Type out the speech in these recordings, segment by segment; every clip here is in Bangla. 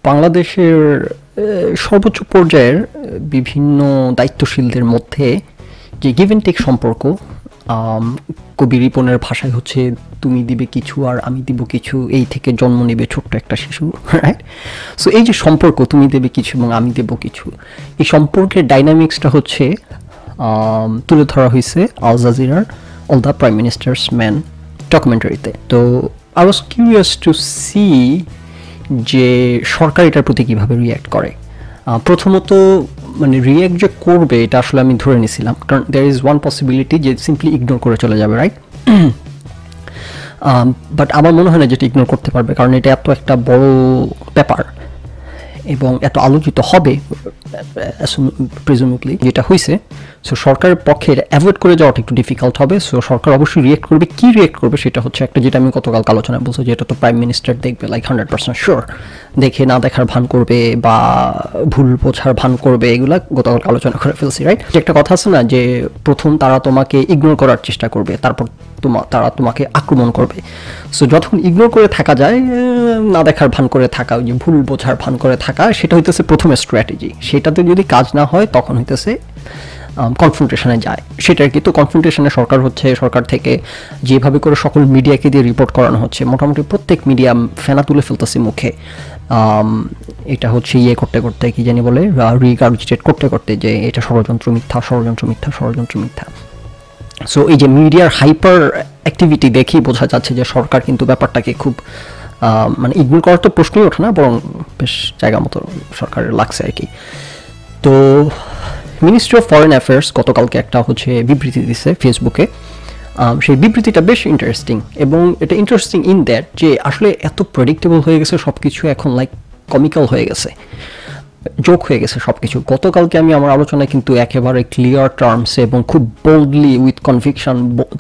বাংলাদেশের সর্বোচ্চ পর্যায়ের বিভিন্ন দায়িত্বশীলদের মধ্যে যে গিভ অ্যান্ড টেক সম্পর্ক, কবি রিপনের ভাষায় হচ্ছে তুমি দিবে কিছু আর আমি দিব কিছু, এই থেকে জন্ম নেবে ছোট্ট একটা শিশু, রাইট? সো এই যে সম্পর্ক তুমি দেবে কিছু এবং আমি দেব কিছু, এই সম্পর্কের ডাইনামিক্সটা হচ্ছে তুলে ধরা হয়েছে আল জাজিরার all the prime minister's man ডকুমেন্টারিতে। তো I was curious to see যে সরকার এটার প্রতি কীভাবে রিয়্যাক্ট করে। প্রথমত মানে রিয়্যাক্ট যে করবে এটা আসলে আমি ধরে নিয়েছিলাম, কারণ দেয়ার ইজ ওয়ান পসিবিলিটি যে সিম্পলি ইগনোর করে চলে যাবে, রাইট? বাট আমার মনে হয় না যেটা ইগনোর করতে পারবে, কারণ এটা এত একটা বড় ব্যাপার এবং এত আলোচিত হবে প্রেজুমেবলি যেটা হয়েছে। সো সরকারের পক্ষে অ্যাভয়েড করে যাওয়াটা একটু ডিফিকাল্ট হবে। সো সরকার অবশ্যই রিয়েক্ট করবে। কী রিয়েক্ট করবে সেটা হচ্ছে একটা, যেটা আমি গতকাল আলোচনায় বলছি, যে এটা তো প্রাইম মিনিস্টার দেখবে, লাইক 100% শিওর, দেখে না দেখার ভান করবে বা ভুল বোঝার ভান করবে, এগুলা গতকাল আলোচনা করে ফেলছি, রাইট? যে একটা কথা আছে না, যে প্রথম তারা তোমাকে ইগনোর করার চেষ্টা করবে, তারপর তারা তোমাকে আক্রমণ করবে। সো যতক্ষণ ইগনোর করে থাকা যায়, না দেখার ভান করে থাকা, ওই যে ভুল বোঝার ভান করে থাকা, সেটা হইতেছে প্রথমে স্ট্র্যাটেজি। সেটাতে যদি কাজ না হয় তখন হইতেছে কনফ্রন্টেশনে যায় সেটা আর কি। তো কনফ্রন্টেশনে সরকার থেকে যেভাবে করে সকল মিডিয়াকে দিয়ে রিপোর্ট করানো হচ্ছে, মোটামুটি প্রত্যেক মিডিয়া ফেনা তুলে ফেলতেছে মুখে, এটা হচ্ছে করতে করতে কি জানি বলে, রিগার্জিটেট করতে করতে যে এটা ষড়যন্ত্র মিথ্যা, ষড়যন্ত্র মিথ্যা, ষড়যন্ত্র মিথ্যা। সো এই যে মিডিয়ার হাইপার অ্যাক্টিভিটি দেখেই বোঝা যাচ্ছে যে সরকার কিন্তু ব্যাপারটাকে খুব মানে ইগনোর করার তো প্রশ্নই ওঠে না, বরং বেশ জায়গা মতো সরকারের লাগছে আর কি। তো মিনিস্ট্রি অফ ফরেন অ্যাফেয়ার্স গতকালকে একটা হচ্ছে বিবৃতি দিছে ফেসবুকে। সেই বিবৃতিটা বেশ ইন্টারেস্টিং, এবং এটা ইন্টারেস্টিং ইন দ্যাট যে আসলে এত প্রেডিক্টেবল হয়ে গেছে সব কিছু, এখন লাইক কমিক্যাল হয়ে গেছে, জোক হয়ে গেছে সব কিছু। গতকালকে আমি আমার আলোচনায় কিন্তু একেবারে ক্লিয়ার টার্মসে এবং খুব বোল্ডলি উইথ কনভিকশন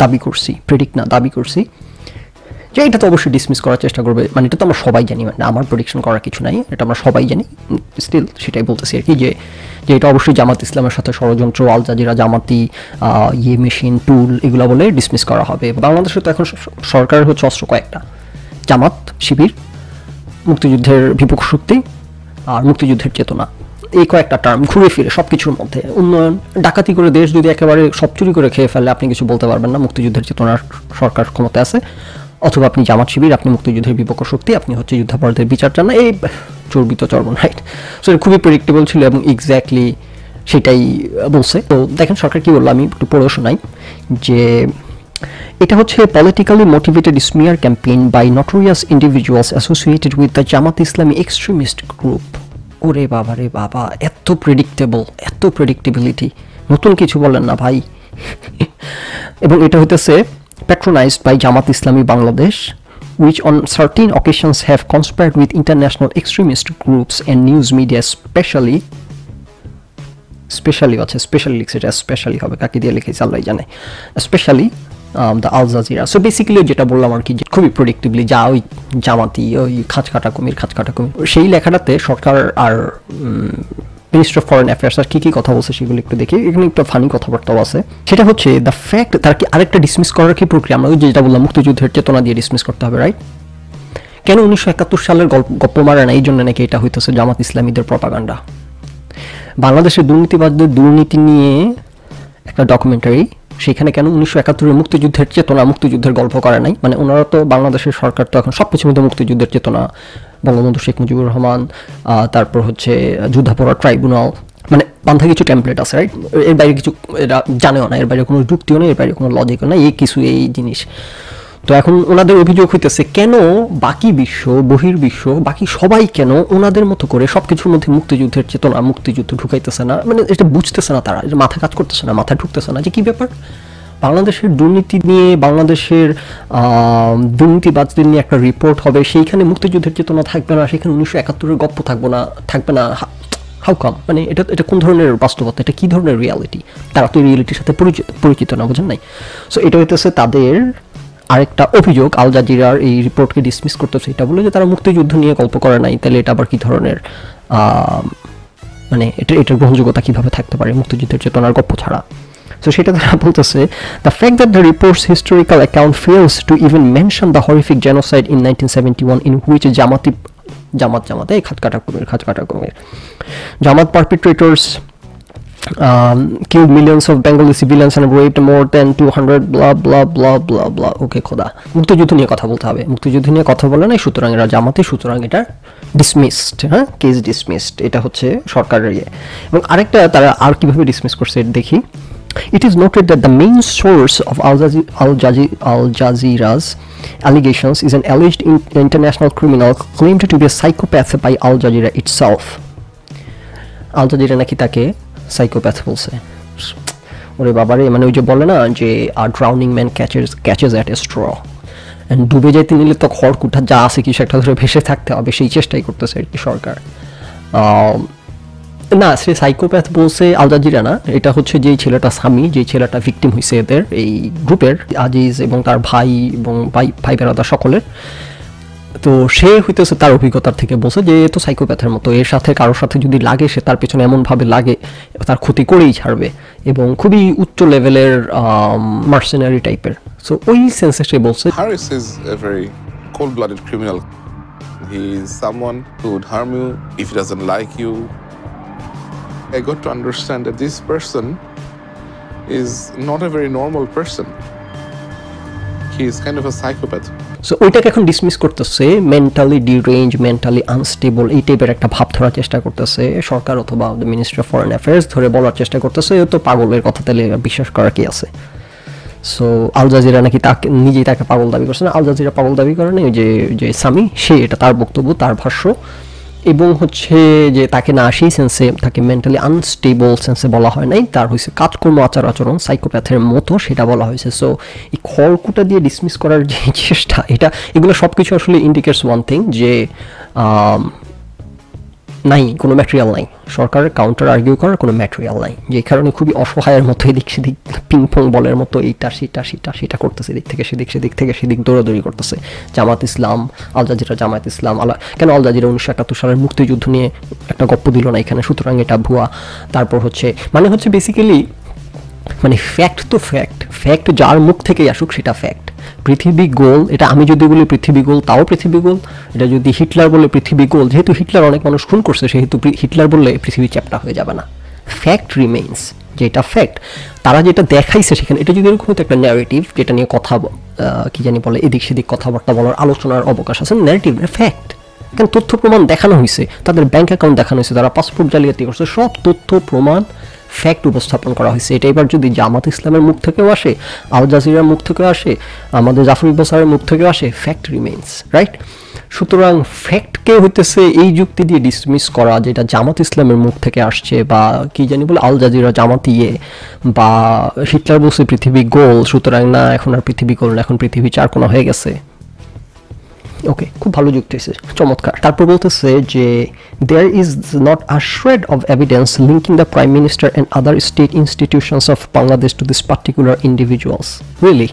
দাবি করছি যে এটা তো অবশ্যই ডিসমিস করার চেষ্টা করবে, মানে এটা তো আমরা সবাই জানি, মানে আমার প্রেডিকশন করার কিছু নাই, এটা আমরা সবাই জানি। স্টিল সেটাই বলতেছি আর কি, যে এটা অবশ্যই জামাত ইসলামের সাথে ষড়যন্ত্র, আল জাজিরা, জামাতি, মেশিন টুল, এগুলো বলে ডিসমিস করা হবে। বাংলাদেশে তো এখন সরকারের হচ্ছে অস্ত্র কয়েকটা: জামাত, শিবির, মুক্তিযুদ্ধের বিপক্ষ শক্তি আর মুক্তিযুদ্ধের চেতনা। এই কয়েকটা টার্ম ঘুরে ফিরে সব কিছুর মধ্যে উন্নয়ন, ডাকাতি করে দেশ যদি একেবারে সব চুরি করে খেয়ে ফেলে আপনি কিছু বলতে পারবেন না, মুক্তিযুদ্ধের চেতনার সরকার ক্ষমতা আছে। অথবা আপনি জামাত শিবির, আপনি মুক্তিযুদ্ধের বিপক্ষ শক্তি, আপনি হচ্ছে যুদ্ধাপরাধের বিচার চান না, এই চর্বিত চর্বণ, রাইট? সো এটা খুবই প্রেডিক্টেবল ছিল এবং এক্স্যাক্টলি সেটাই বলছে। তো দেখেন সরকার কী বললো, আমি একটু পড়ে শোনাই যে এটা হচ্ছে politically motivated smear campaign by notorious individuals associated with the Jamaat Islami extremist group. ওরে বাবা রে বাবা, এত প্রেডিক্টেবিলিটি, নতুন কিছু বলেন না ভাই। এবং এটা হইতেছে patronized by Jamaat Islami Bangladesh, which on certain occasions have conspired with international extremist groups and news media, especially হবে কাকে দিয়ে লিখেছে আল্লাহ জানে, especially the Al Jazeera. So basically যেটা বললাম আর কি, খুবই প্রেডিক্টেবলি যা ওই জামাতি, ওই খাঁচকাটা কুমির, সেই লেখাটাতে সরকার আর মিনিস্টার অফ ফরেন অ্যাফেয়ার্স আর কী কথা বলছে সেগুলো একটু দেখি। এখানে একটা ফানি কথাবার্তাও আছে, সেটা হচ্ছে দ্য ফ্যাক্ট, তার কি আরেকটা ডিসমিস করার কি প্রক্রিয়া, আমরা যেটা বললাম মুক্তিযুদ্ধের চেতনা দিয়ে ডিসমিস করতে হবে, রাইট? কেন 1971 সালের গল্প মারে না, এই জন্য নাকি এটা হইতেছে জামাত ইসলামীদের প্রপাগান্ডা। বাংলাদেশের দুর্নীতিবাদদের দুর্নীতি নিয়ে একটা ডকুমেন্টারি, সেখানে কেন 1971 মুক্তিযুদ্ধের চেতনা, মুক্তিযুদ্ধের গল্প করে নাই? মানে ওনারা তো, বাংলাদেশের সরকার তো এখন সব কিছুর মধ্যে মুক্তিযুদ্ধের চেতনা, বঙ্গবন্ধু শেখ মুজিবুর রহমান, তারপর হচ্ছে যুদ্ধাপরাধ ট্রাইব্যুনাল, মানে বান্ধা কিছু টেমপ্লেট আছে, রাইট? এর বাইরে কিছু এরা জানেও না, এর বাইরে কোনো যুক্তিও নেই, এর বাইরে কোনো লজিকও নেই, এই জিনিস। তো এখন ওনাদের অভিযোগ হইতেছে কেন বাকি বিশ্ব, বহির্বিশ্ব, বাকি সবাই কেন ওনাদের মতো করে সব কিছুর মধ্যে মুক্তিযুদ্ধের চেতনা, মুক্তিযুদ্ধ ঢুকাইতেছে না, মানে এটা বুঝতেছে না তারা, মাথা কাজ করতেছে না, মাথায় ঢুকতেছে না যে কী ব্যাপার। বাংলাদেশের দুর্নীতি নিয়ে, বাংলাদেশের দুর্নীতিবাজদের নিয়ে একটা রিপোর্ট হবে, সেইখানে মুক্তিযুদ্ধের চেতনা থাকবে না, সেখানে 1971 গপ্প থাকবে না। How come? মানে এটা কোন ধরনের বাস্তবতা, এটা কী ধরনের রিয়ালিটি? তারা তো এই রিয়ালিটির সাথে পরিচিত না, বোঝেন নাই? সো এটা হইতেছে তাদের আরেকটা অভিযোগ, আল জাজিরার এই রিপোর্টকে ডিসমিস করতেছে এটা বলে যে তারা মুক্তিযুদ্ধ নিয়ে গল্প করে নাই, তাহলে এটা আবার কী ধরনের, মানে এটার গ্রহণযোগ্যতা কীভাবে থাকতে পারে মুক্তিযুদ্ধের চেতনার গল্প ছাড়া? So সেটা তারা বলতেছে, the fact that the report's historical account fails to even mention the horrific genocide in 1971 in which Jamati জামাত এই খাটকাটা কুমির জামাত পারপিট্রেটর্স killed millions of Bengali civilians and raped more than 200 blah blah blah blah blah ওকে খোদা মুক্তিযুদ্ধ নিয়ে কথা বলতে হবে মুক্তিযুদ্ধ নিয়ে কথা বলে না সুতরাং এরা জামাতে সুতরাং এটা ডিসমিসড হ্যাঁ কেস ডিসমিসড এটা হচ্ছে সরকারের এবং আরেকটা তারা আর কিভাবে ডিসমিস করছে দেখি It is noted that the main source of Al Jazeera's allegations is an alleged international criminal claimed to be a psychopath by Al Jazeera itself. Al Jazeera নাকি তাকে সাইকোপ্যাথ বলছে ওরে বাবারে মানে ওই যে বলে না যে a drowning man catches at a straw and ডুবে যাইতে নিলে তো খড়কুটা যা আছে কিছু একটা ধরে ভেসে থাকতে হবে সেই চেষ্টাই করতেছে আর কি সরকার না সে সাইকোপ্যাথ বলছে আল জাজিরা না এটা হচ্ছে যেই ছেলেটা স্বামী যেই ছেলেটা ভিকটিম হয়েছে এদের এই গ্রুপের আজিজ এবং তার ভাই এবং ভাই বেড়াদার সকলের তো সে হইতেছে তার অভিজ্ঞতার থেকে বলছে যে এ তো সাইকোপ্যাথের মতো এর সাথে কারোর সাথে যদি লাগে সে তার পেছনে এমনভাবে লাগে তার ক্ষতি করেই ছাড়বে এবং খুবই উচ্চ লেভেলের মার্সেনারি টাইপের সো ওই সেন্সে সে বলছে Harris is a very cold-blooded criminal. He is someone who would harm you if he doesn't like you. I got to understand that this person is not a very normal person. He is kind of a psychopath. So ওইটাকে এখন ডিসমিস করতেছে মেন্টালি ডিরেঞ্জ মেন্টালি আনস্টেবল এই টাইপের একটা ভাব ধরার চেষ্টা করতেছে সরকার অথবা the ministry of foreign affairs ধরে বলার চেষ্টা করতেছে এ তো পাগলের কথা তাহলে বিশ্বাস করার কি আছে সো আল জাজিরা নাকি তাকে নিজেই তাকে পাগল দাবি করছে না আল জাজিরা পাগল দাবি করে না যে স্বামী সে এটা তার বক্তব্য তার ভাষ্য এবং হচ্ছে যে তাকে না সেই সেন্সে তাকে মেন্টালি আনস্টেবল সেন্সে বলা হয় নাই তার হয়েছে কাজকর্ম আচরণ সাইকোপ্যাথের মতো সেটা বলা হয়েছে সো এই খড়কুটা দিয়ে ডিসমিস করার যে চেষ্টা এগুলো সব কিছু আসলে ইন্ডিকেটস ওয়ান থিং যে নাই কোনো ম্যাটেরিয়াল নাই সরকারের কাউন্টার আর্গিউ করার কোনো ম্যাটেরিয়াল নাই যে কারণে খুবই অসহায়ের মতো এদিক সেদিক পিংপং বলের মতো এইটা সেটা করতেছে এদিক থেকে সেদিক দৌড়াদৌড়ি করতেছে জামাত ইসলাম আল জাজিরা জামাত ইসলাম কেন আল জাজিরা 1971 সালের মুক্তিযুদ্ধ নিয়ে একটা গপ্প দিল না এখানে সুতরাং এটা ভুয়া তারপর হচ্ছে বেসিক্যালি মানে ফ্যাক্ট তো ফ্যাক্ট যার মুখ থেকেই আসুক সেটা ফ্যাক্ট পৃথিবী গোল এটা আমি যদি বলি পৃথিবী গোল তাও পৃথিবী গোল এটা যদি হিটলার বলে পৃথিবী গোল যেহেতু হিটলার অনেক মানুষ খুন করছে সেহেতু হিটলার বললে পৃথিবী চ্যাপ্টা হয়ে যাবে না ফ্যাক্ট রিমেইনস যেটা ফ্যাক্ট তারা যেটা দেখাইছে সেখানে এটা যদি এরকম একটা ন্যারেটিভ যেটা নিয়ে কথা কি জানি বলে এদিক সেদিক কথাবার্তা বলার আলোচনার অবকাশ আছে ন্যারেটিভ ফ্যাক্ট কারণ তথ্য প্রমাণ দেখানো হয়েছে তাদের ব্যাংক অ্যাকাউন্ট দেখানো হয়েছে তারা পাসপোর্ট জালিয়াতি করছে সব তথ্য প্রমাণ ফ্যাক্ট উপস্থাপন করা হয়েছে এটা এবার যদি জামাত ইসলামের মুখ থেকেও আসে আল জাজিরার মুখ থেকেও আসে আমাদের জাফর ইকবাল স্যারের মুখ থেকেও আসে ফ্যাক্ট রিমেইনস রাইট সুতরাং ফ্যাক্টকে হইতেছে এই যুক্তি দিয়ে ডিসমিস করা যেটা জামাত ইসলামের মুখ থেকে আসছে বা কি জানি বলে আল জাজিরা জামাত বা হিটলার বলছে পৃথিবী গোল সুতরাং না এখন আর পৃথিবী গোল না এখন পৃথিবী চারকোনা হয়ে গেছে ওকে খুব ভালো যুক্তি হয়েছে চমৎকার তারপর বলতেছে যে there is not a shred of evidence linking the prime minister and other state institutions of Bangladesh to this particular individuals really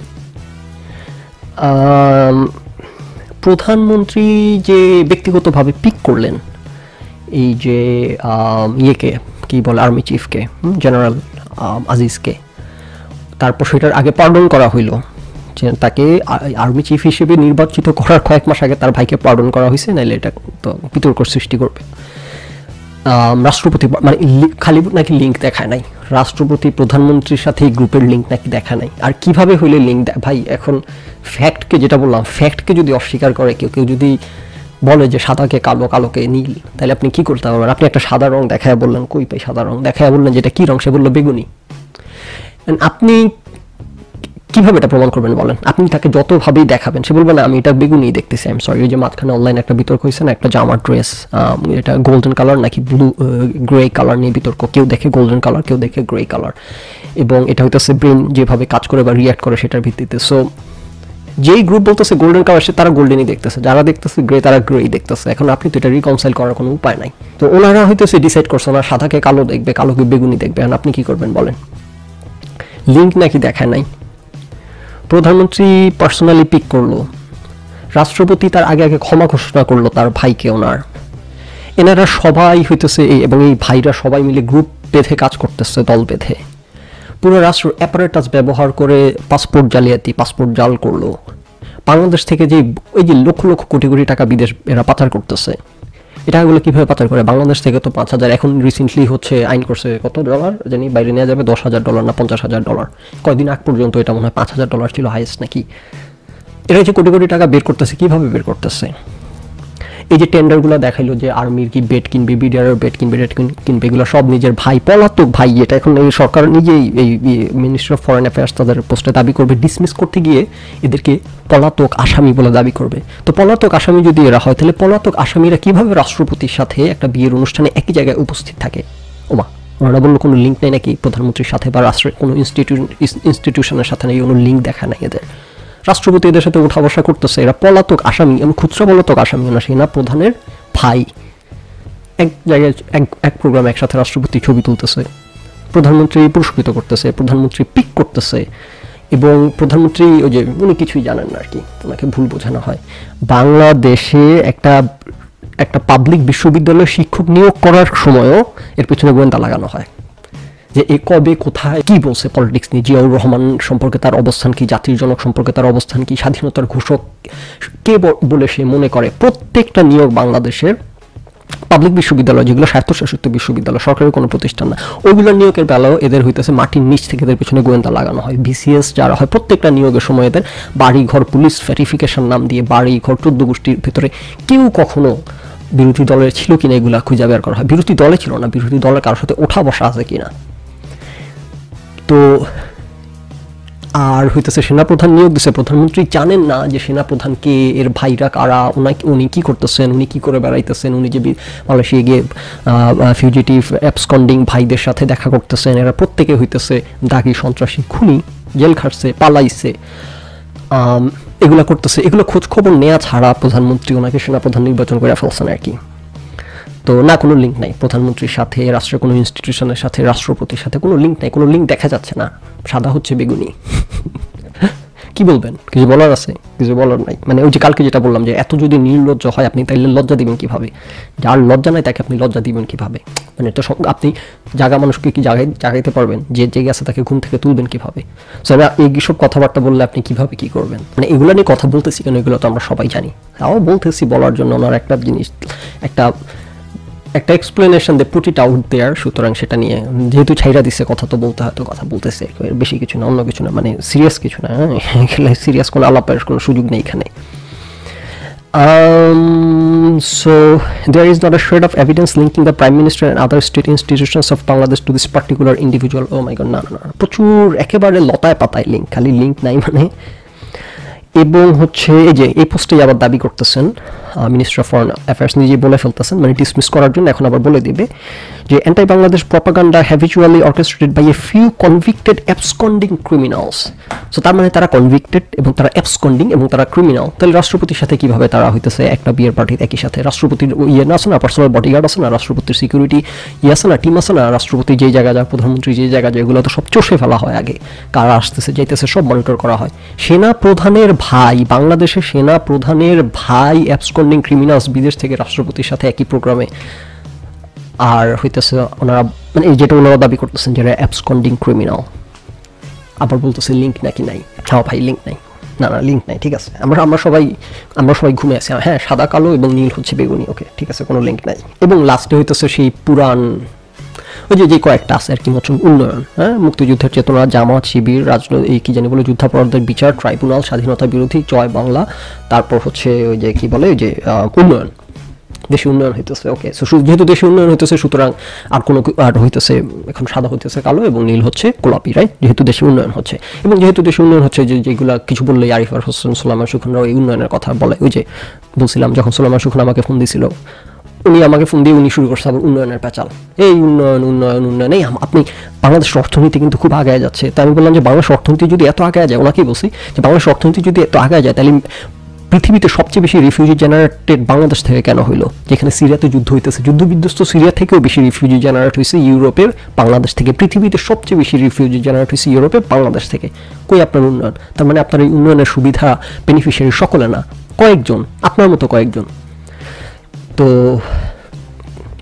প্রধানমন্ত্রী যে ব্যক্তিগতভাবে পিক করলেন এই যে ইয়েকে কি বলে আর্মি চিফকে জেনারেল আজিজকে তারপর সেটার আগে পার্ডন করা হইল তাকে আর্মি চিফ হিসেবে নির্বাচিত করার কয়েক মাস আগে তার ভাইকে পার্ডন করা হয়েছে নাইলে এটা তো বিতর্ক সৃষ্টি করবে রাষ্ট্রপতি মানে খালি নাকি লিঙ্ক দেখায় নাই রাষ্ট্রপতি প্রধানমন্ত্রীর সাথে এই গ্রুপের লিঙ্ক নাকি দেখা নাই আর কিভাবে হইলে লিঙ্ক ভাই এখন ফ্যাক্টকে যেটা বললাম ফ্যাক্টকে যদি অস্বীকার করে কেউ যদি বলে যে সাদাকে কালো কালোকে নীল তাহলে আপনি কি করতে পারবেন আপনি একটা সাদা রং দেখায় বললেন কই পাই সাদা রং দেখায় বললেন যেটা কি রং সে বললো বেগুনি আপনি কিভাবে এটা প্রমাণ করবেন বলেন আপনি তাকে যতভাবেই দেখাবেন সে বলবে না আমি এটা বেগুনি দেখতেছি আই এম সরি ওই যে মাঝখানে অনলাইনে একটা বিতর্ক হয়েছে না একটা জামার ড্রেস এটা গোল্ডেন কালার নাকি ব্লু গ্রে কালার নিয়ে বিতর্ক কেউ দেখে গোল্ডেন কালার কেউ দেখে গ্রে কালার এবং এটা হইতেছে ব্রেন যেভাবে কাজ করে বা রিয়াক্ট করে সেটার ভিত্তিতে সো যেই গ্রুপ বলতেছে গোল্ডেন কালার সে তারা গোল্ডেনই দেখতেছে যারা দেখতেছে গ্রে তারা গ্রেই দেখতেছে এখন আপনি তো এটা রিকনসাইল করার কোনো উপায় নাই তো ওনারা হইতেছে ডিসাইড করছে না সাদাকে কালো দেখবে কালোকে বেগুনি দেখবে এখন আপনি কি করবেন বলেন লিঙ্ক নাকি দেখায় নাই প্রধানমন্ত্রী পার্সোনালি পিক করলো রাষ্ট্রপতি তার আগে ক্ষমা ঘোষণা করলো তার ভাইকে ওনার এনারা সবাই হইতেছে এবং এই ভাইরা সবাই মিলে গ্রুপ বেঁধে কাজ করতেছে দল বেঁধে পুরো রাষ্ট্র অ্যাপারেটাস ব্যবহার করে পাসপোর্ট জাল করলো বাংলাদেশ থেকে যে ওই যে লক্ষ লক্ষ কোটি কোটি টাকা বিদেশ এরা পাচার করতেছে এই টাকাগুলো কীভাবে পাচার করে? বাংলাদেশ থেকে তো 5,000, এখন রিসেন্টলি হচ্ছে আইন করছে কত ডলার জানি বাইরে নেওয়া যাবে, $10,000 না $50,000। কয়দিন আগ পর্যন্ত এটা মনে হয় $5,000 ছিল হাইয়েস্ট নাকি। এরা যে কোটি কোটি টাকা বের করতেছে, কীভাবে বের করতেছে? এই যে টেন্ডারগুলো দেখাইলো যে আর্মির কি বেড কিনবে, বিডিআরের বেড কিনবে, রেড কিনবে, এগুলো সব নিজের ভাই, পলাতক ভাই। এটা এখন এই সরকার নিজেই, এই মিনিস্ট্রি অফ ফরেন অ্যাফেয়ার্স তাদের পোস্টে দাবি করবে, ডিসমিস করতে গিয়ে এদেরকে পলাতক আসামি বলে দাবি করবে। তো পলাতক আসামি যদি এরা হয়, তাহলে পলাতক আসামিরা কিভাবে রাষ্ট্রপতির সাথে একটা বিয়ের অনুষ্ঠানে একই জায়গায় উপস্থিত থাকে? ওমা, ওনারা বললো কোনো লিঙ্ক নেই নাকি প্রধানমন্ত্রীর সাথে বা রাষ্ট্রের কোনো ইনস্টিটিউশনের সাথে নাকি কোনো লিঙ্ক দেখা নাই এদের। রাষ্ট্রপতি এদের সাথে উঠা বসা করতেছে, এরা পলাতক আসামি, এবং খুচরা পলাতক আসামি না, সেনা প্রধানের ভাই। এক জায়গায় এক প্রোগ্রামে একসাথে রাষ্ট্রপতি ছবি তুলতেছে, প্রধানমন্ত্রী পুরস্কৃত করতেছে, প্রধানমন্ত্রী পিক করতেছে, এবং প্রধানমন্ত্রী ওই যে উনি কিছুই জানেন না আর কি, ওনাকে ভুল বোঝানো হয়। বাংলাদেশে একটা পাবলিক বিশ্ববিদ্যালয়ে শিক্ষক নিয়োগ করার সময়ও এর পেছনে গোয়েন্দা লাগানো হয় যে এ কবে কোথায় কি বলছে পলিটিক্স নিয়ে, জিয়াউর রহমান সম্পর্কে তার অবস্থান কি, জাতির জনক সম্পর্কে তার অবস্থান কি, স্বাধীনতার ঘোষক কে বলে সে মনে করে। প্রত্যেকটা নিয়োগ বাংলাদেশের পাবলিক বিশ্ববিদ্যালয়, যেগুলো স্বায়ত্তশাসিত বিশ্ববিদ্যালয়, সরকারি কোনো প্রতিষ্ঠান না, ওইগুলোর নিয়োগের বেলাও এদের হইতেছে মাটির নিচ থেকে এদের পেছনে গোয়েন্দা লাগানো হয়। বিসিএস যারা হয়, প্রত্যেকটা নিয়োগের সময় এদের বাড়ি ঘর পুলিশ ভেরিফিকেশন নাম দিয়ে বাড়ি ঘর 14 গোষ্ঠীর ভিতরে কেউ কখনো বিরোধী দলের ছিল কিনা এগুলা খুঁজে বের করা হয়। বিরোধী দলে ছিল না, বিরোধী দলের কারোর সাথে ওঠা বসা আছে কিনা। তো আর হইতেছে সেনাপ্রধান নিয়োগ দিচ্ছে, প্রধানমন্ত্রী জানেন না যে সেনাপ্রধানকে, এর ভাইরা কারা, উনি কি করতেছেন, উনি কি করে বেড়াইতেছেন, উনি যে মালয়েশিয়া গিয়ে ফিউজিটিভ অ্যাবসকন্ডিং ভাইদের সাথে দেখা করতেছেন, এরা প্রত্যেকে হইতেছে দাগি সন্ত্রাসী, খুনি, জেল খাটছে, পালাইছে, এগুলো করতেছে। এগুলো খোঁজ খবর নেওয়া ছাড়া প্রধানমন্ত্রী ওনাকে সেনাপ্রধান নির্বাচন করে ফেলছেন আর কি। তো না, কোনো লিঙ্ক নাই প্রধানমন্ত্রীর সাথে, রাষ্ট্রের কোনো ইনস্টিটিউশনের সাথে, রাষ্ট্রপতির সাথে কোনো লিঙ্ক নাই, কোনো লিঙ্ক দেখা যাচ্ছে না, সাদা হচ্ছে বেগুনি। কি বলবেন? কিছু বলার আছে? কিছু বলার নাই। মানে ওই যে কালকে যেটা বললাম যে এত যদি নির্লজ্জ হয় আপনি, তাইলে লজ্জা দিবেন কিভাবে? যার লজ্জা নাই তাকে আপনি লজ্জা দিবেন কিভাবে? মানে তো আপনি জাগা মানুষকে কি জাগাইতে পারবেন? যে জেগে আছে তাকে ঘুম থেকে তুলবেন কিভাবে? এইসব কথাবার্তা বললে আপনি কিভাবে কি করবেন? মানে এগুলো নিয়ে কথা বলতেছি কেন, এগুলো তো আমরা সবাই জানি। তাও বলতেছি বলার জন্য ওনার একটা জিনিস, একটা explanation they put it out there. সুতরাং সেটা নিয়ে যেহেতু ছাইরা দিচ্ছে, কথা তো বলতে হয়তো কথা বলতেছে, বেশি কিছু না, অন্য কিছু না, মানে সিরিয়াস কিছু না। সিরিয়াস কোনো আলাপের কোনো সুযোগ নেই এখানে। So there is not a shred of evidence linking the Prime Minister and other state institutions of Bangladesh to this particular individual. Oh my god, না, প্রচুর একেবারে লতায় পাতায় লিঙ্ক, খালি লিঙ্ক নাই মানে। এবং হচ্ছে এই যে এই পোস্টে আবার দাবি করতেছেন মিনিস্টার অফ ফরেন অ্যাফেয়ার্স নিজেই বলে ফেলতেছেন, মানে ডিসমিস করার জন্য এখন আবার বলে দিবে যে anti Bangladesh propaganda habitually orchestrated by a few convicted absconding criminals. So তার মানে তারা কনভিক্টেড এবং তারা অ্যাবসকন্ডিং এবং তারা ক্রিমিনাল। তাহলে রাষ্ট্রপতির সাথে কিভাবে তারা হইতেছে একটা বিয়ের পার্টিতে একই সাথে? রাষ্ট্রপতির ইয়ে না আছে না, পার্সোনাল বডিগার্ড আছে না, রাষ্ট্রপতির সিকিউরিটি ইয়ে আছে না, টিম আছে না, রাষ্ট্রপতি যেই জায়গা যায়, প্রধানমন্ত্রী যেই জায়গা যায়, এগুলো তো সব চষে ফেলা হয় আগে, কারা আসতেছে যাইতেছে সব মনিটর করা হয়। সেনা প্রধানের ভাই, বাংলাদেশের সেনা প্রধানের ভাই অ্যাবসকন্ডিং ক্রিমিনালস বিদেশ থেকে রাষ্ট্রপতির সাথে একই প্রোগ্রামে, আর হইতেছে ওনারা মানে এই যেটা ওনারা দাবি করতেছেন যারা অ্যাবসকন্ডিং ক্রিমিনাল, আবার বলতেছে লিঙ্ক নাকি নাই। হ্যাঁ ভাই লিঙ্ক নাই, না লিঙ্ক নাই, ঠিক আছে, আমরা সবাই ঘুমে আছি। হ্যাঁ, সাদা কালো এবং নীল হচ্ছে বেগুনি, ওকে ঠিক আছে, কোনো লিঙ্ক নাই। এবং লাস্টে হইতেছে সেই পুরান ওই যে কয়েকটা আছে আর কি, উন্নয়ন, হ্যাঁ, মুক্তিযুদ্ধের চেতনা, জামাত, শিবির, রাজনৈতিক এই কি জানি বলে, যুদ্ধাপরাধের বিচার ট্রাইব্যুনাল, স্বাধীনতা বিরোধী, জয় বাংলা, তারপর হচ্ছে ওই যে কি বলে ওই যে উন্নয়ন, দেশে উন্নয়ন হইতেছে। ওকে, যেহেতু দেশে উন্নয়ন হইতেছে সুতরাং আর কোনো আর হইতেছে এখন সাদা হইতেছে কালো এবং নীল হচ্ছে গোলাপি, রাইট? যেহেতু দেশে উন্নয়ন হচ্ছে, এবং যেহেতু দেশে উন্নয়ন হচ্ছে, যেগুলা কিছু বললেই আরিফার হোসেন, সোলাইমান সুখানরাও এই উন্নয়নের কথা বলে। ওই যে বলছিলাম যখন সোলাইমান সুখান আমাকে ফোন দিয়েছিল, উনি আমাকে ফোন দিয়ে উনি শুরু করছে আবার উন্নয়নের প্যাচাল, এই উন্নয়ন উন্নয়ন উন্নয়ন, এই আপনি বাংলাদেশের অর্থনীতি কিন্তু খুব আগায় যাচ্ছে। তাই আমি বললাম যে বাংলাদেশ অর্থনীতি যদি এত আগায় যায়, ওনাকেই বলছি যে বাংলাদেশ অর্থনীতি যদি এত আগায় যায়, তাহলে পৃথিবীতে সবচেয়ে বেশি রিফিউজি জেনারেটেড বাংলাদেশ থেকে কেন হইলো? যেখানে সিরিয়াতে যুদ্ধ হইতেছে, যুদ্ধ বিধ্বস্ত সিরিয়া থেকেও বেশি রিফিউজি জেনারেট হয়েছে ইউরোপের বাংলাদেশ থেকে। পৃথিবীতে সবচেয়ে বেশি রিফিউজি জেনারেট হয়েছে ইউরোপের বাংলাদেশ থেকে। কই আপনার উন্নয়ন? তার মানে আপনার এই উন্নয়নের সুবিধা বেনিফিশিয়ারি সকলে না, কয়েকজন, আপনার মতো কয়েকজন। তো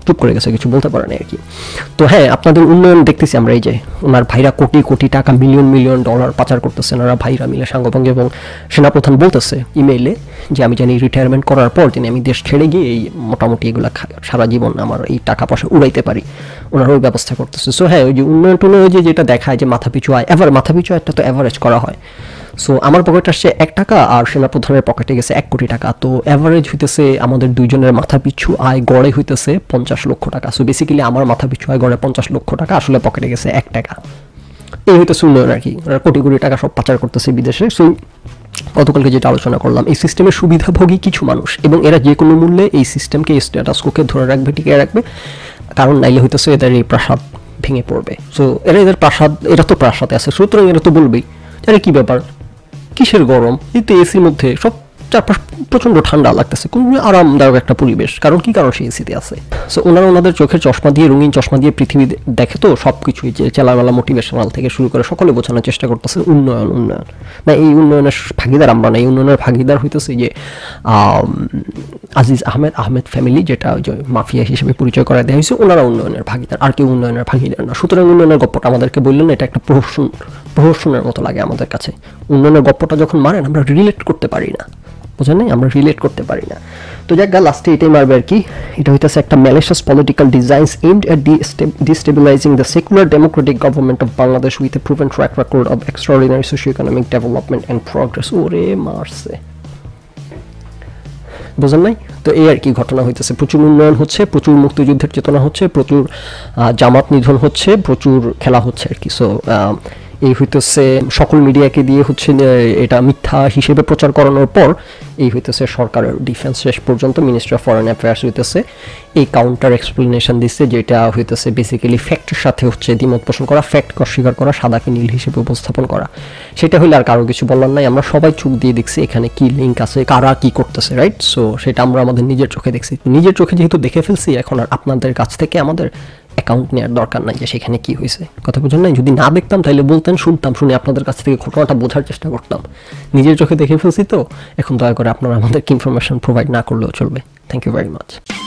চুপ করে গেছে, কিছু বলতে পারে না আর কি। তো হ্যাঁ, আপনাদের উন্নয়ন দেখতেছি আমরা, এই যে ওনার ভাইরা কোটি কোটি টাকা মিলিয়ন মিলিয়ন ডলার পাচার করতেছেন, ওরা ভাইরা মিলে সাঙ্গভঙ্গে, এবং সেনাপ্রধান বলতেছে ইমেইলে যে আমি জানি রিটায়ারমেন্ট করার পর তিনি আমি দেশ ছেড়ে গিয়ে এই মোটামুটি এগুলো সারা জীবন আমার এই টাকা পয়সা উড়াইতে পারি, ওনারা ওই ব্যবস্থা করতেছে। সো হ্যাঁ, ওই যে উন্নয়ন টুন্নয়ন যেটা দেখায় যে মাথাপিছু আয়, মাথাপিছু একটা তো অ্যাভারেজ করা হয়। সো আমার পকেটে আসছে 1 টাকা আর সেনাপ্রধানের পকেটে গেছে 1 কোটি টাকা, তো অ্যাভারেজ হইতেছে আমাদের দুইজনের মাথাপিছু আয় গড়ে হইতেছে 50 লক্ষ টাকা। সো বেসিক্যালি আমার মাথাপিছু আয় গড়ে 50 লক্ষ টাকা, আসলে পকেটে গেছে 1 টাকা। এই হইতেছে উন্নয়ন আর কি। ওরা কোটি কোটি টাকা সব পাচার করতেছে বিদেশে। সো গতকালকে যেটা আলোচনা করলাম, এই সিস্টেমের সুবিধাভোগী কিছু মানুষ, এবং এরা যে কোনো মূল্যে এই সিস্টেমকে, স্ট্যাটাস কোকে ধরে রাখবে, টিকিয়ে রাখবে, কারণ নাইলে হইতেছে এদের এই প্রাসাদ ভেঙে পড়বে। সো এরা তো প্রাসাদে আছে, সুতরাং এরা তো বলবেই আরে কি ব্যাপার, কিসের গরম, এই তো এসির মধ্যে সব চারপাশ প্রচণ্ড ঠান্ডা লাগতেছে, কোন আরামদায়ক একটা পরিবেশ, কারণ সে এসিতে আছে। সো ওনাদের চোখের চশমা দিয়ে, রঙিন চশমা দিয়ে পৃথিবী দেখে, তো সব কিছুই যে চেলামেলা মোটিভেশনাল থেকে শুরু করে সকলে বোঝানোর চেষ্টা করতেছে উন্নয়ন উন্নয়ন। না, এই উন্নয়নের ভাগিদার আমরা না, এই উন্নয়নের ভাগিদার হইতেছে যে আজিজ আহমেদ ফ্যামিলি, যেটা ওই যে মাফিয়া হিসেবে পরিচয় করা দেওয়া হয়েছে, ওনারা উন্নয়নের ভাগিদার, আর কেউ উন্নয়নের ভাগিদার না। সুতরাং উন্নয়নের গপ্পটা আমাদেরকে বললেন, এটা একটা প্রহসনের মতো লাগে আমাদের কাছে। উন্নয়নের গপ্পটা যখন মারেন আমরা রিলেট করতে পারি না, বুঝেন নাই, আমরা রিলেট করতে পারি না। তো যাক, লাস্টে এটাই মারবে আর কি। এটা হইতেছে একটা malicious political designs aimed at destabilizing the secular democratic government of Bangladesh with a proven track record of extraordinary socio-economic development and progress. ওরে মারছে, বুঝেন নাই? তো এই আর কি ঘটনা হইতেছে। প্রচুর উন্নয়ন হচ্ছে, প্রচুর মুক্তিযুদ্ধের চেতনা হচ্ছে, প্রচুর জামাত নিধন হচ্ছে, প্রচুর খেলা হচ্ছে আর কি। সো এই হইতেছে সকল মিডিয়াকে দিয়ে হচ্ছে এটা মিথ্যা হিসেবে প্রচার করানোর পর এই হইতেছে সরকারের ডিফেন্স শেষ পর্যন্ত মিনিস্ট্রি অফ ফরেন অ্যাফেয়ার্স হইতেছে এই কাউন্টার এক্সপ্লেনেশন দিচ্ছে, যেটা হইতেছে বেসিক্যালি ফ্যাক্টের সাথে হচ্ছে দ্বিমত পোষণ করা, ফ্যাক্টকে অস্বীকার করা, সাদাকে নীল হিসেবে উপস্থাপন করা। সেটা হইলে আর কারো কিছু বলার নাই, আমরা সবাই চোখ দিয়ে দেখছি এখানে কি লিঙ্ক আছে, কারা কি করতেছে, রাইট? সো সেটা আমরা আমাদের নিজের চোখে দেখছি। নিজের চোখে যেহেতু দেখে ফেলছি, এখন আর আপনাদের কাছ থেকে আমাদের অ্যাকাউন্ট নেওয়ার দরকার নাই যে সেখানে কি হয়েছে, কথা বুঝুন নাই? যদি না দেখতাম তাহলে বলতেন, শুনতাম, শুনে আপনাদের কাছ থেকে ঘটনাটা বোঝার চেষ্টা করতাম। নিজের চোখে দেখে ফেলছি, তো এখন দয়া করে আপনারা আমাদেরকে ইনফরমেশন প্রোভাইড না করলেও চলবে। Thank you very much.